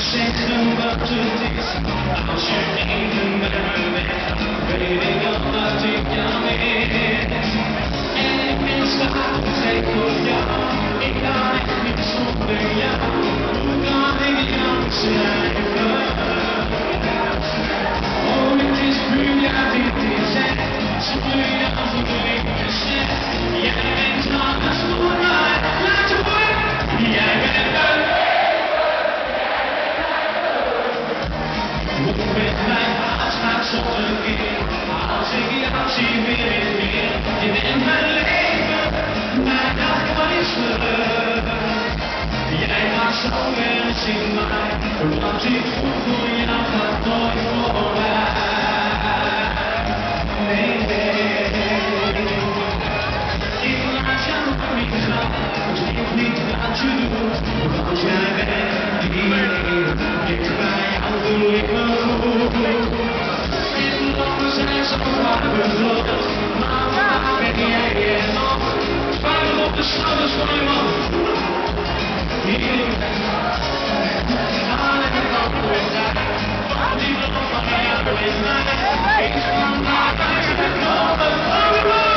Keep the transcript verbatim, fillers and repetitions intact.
zeggen wat het is, als je even met me bent, weet ik al dat ik jou mis. En ik ben stapelgek voor jou, ik kan echt niet zonder jou. Hoe kan ik jou schrijven? Oh, het is puur, ja, dit is echt, zonder jou voel ik me slecht. Jij bent alles voor mij, laat je horen, jij bent er. Met mijn hart gaat zonder keer, als ik jou zie weer en weer. Je bent mijn leven, maar dat kan is terug. Jij maakt zo ergens in mij, wat ik voel voor jou gaat nooit voorbij. Nee, nee, ik laat jou niet gaan, als ik niet wat je doet, want jij bent hier, dicht bij jou voel ik me goed. In lange zijn zo vaak bevlogen, maar waar ben jij er nog? Vuil op de schouders van je man. Hier aan en dan weer daar, want die wil van jou in mij. Ik kan daar buiten komen.